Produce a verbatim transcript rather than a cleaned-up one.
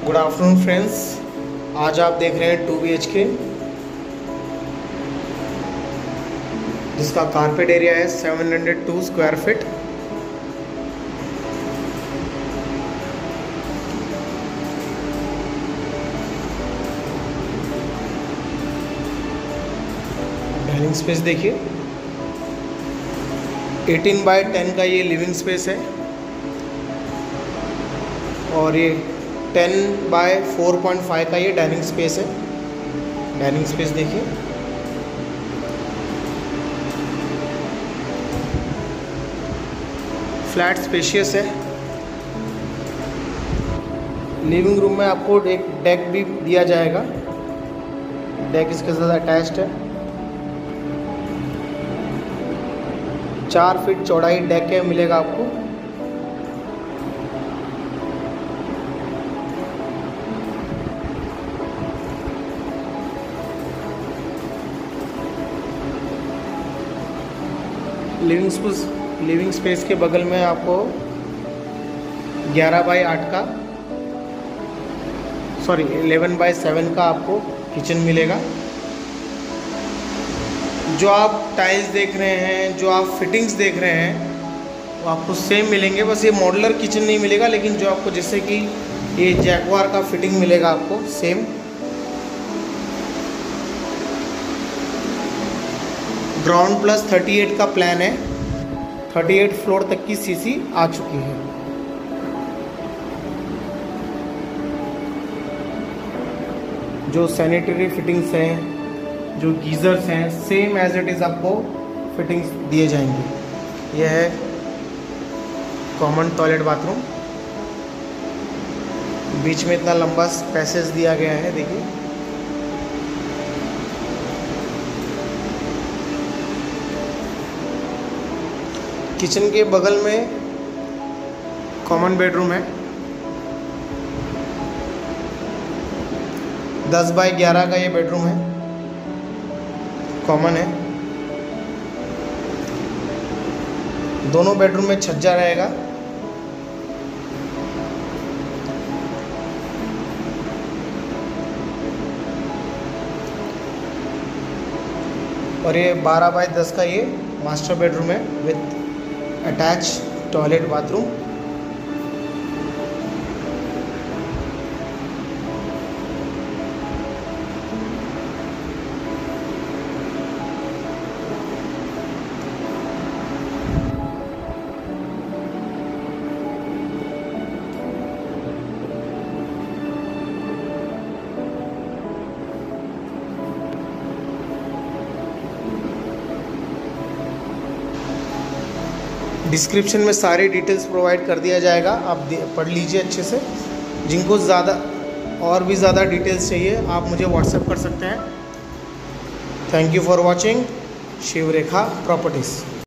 Good afternoon friends, आज आप देख रहे हैं टू बी एच के जिसका कारपेट एरिया है seven hundred two square feet. Dining space देखिए, एटीन बाय टेन का ये लिविंग स्पेस है और ये ten by four point five का ये डाइनिंग स्पेस है। डाइनिंग स्पेस देखिए, फ्लैट स्पेशियस है। लिविंग रूम में आपको एक डेक भी दिया जाएगा, डेक इसके साथ अटैच्ड है। चार फीट चौड़ाई डेक है मिलेगा आपको। लिविंग स्पेस लिविंग स्पेस के बगल में आपको ग्यारह बाई आठ का सॉरी इलेवन बाई सेवन का आपको किचन मिलेगा। जो आप टाइल्स देख रहे हैं, जो आप फिटिंग्स देख रहे हैं, वो आपको सेम मिलेंगे। बस ये मॉड्यूलर किचन नहीं मिलेगा, लेकिन जो आपको जैसे कि ये जैगवार का फिटिंग मिलेगा आपको same. Ground plus thirty eight का प्लान है, थर्टी एट फ्लोर तक की सीसी आ चुकी है। जो सैनिटरी फिटिंग्स हैं, जो गीज़र्स हैं, सेम एज इट इज़ आपको फिटिंग्स दिए जाएंगे। यह है कॉमन टॉयलेट बाथरूम, बीच में इतना लंबा पैसेज दिया गया है देखिए। किचन के बगल में कॉमन बेडरूम है, दस बाई ग्यारह का ये बेडरूम है, कॉमन है। दोनों बेडरूम में छज्जा रहेगा। और ये बारह बाई दस का ये मास्टर बेडरूम है with attach toilet bathroom. Description में सारी डिटेल्स प्रोवाइड कर दिया जाएगा, आप पढ़ लीजिए अच्छे से। जिनको ज़्यादा और भी ज़्यादा डिटेल्स चाहिए आप मुझे व्हाट्सएप कर सकते हैं। Thank you for watching Shivrekha properties.